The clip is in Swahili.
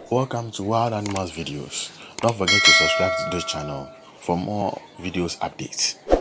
Welcome to Wild Animals videos. Don't forget to subscribe to this channel for more videos updates.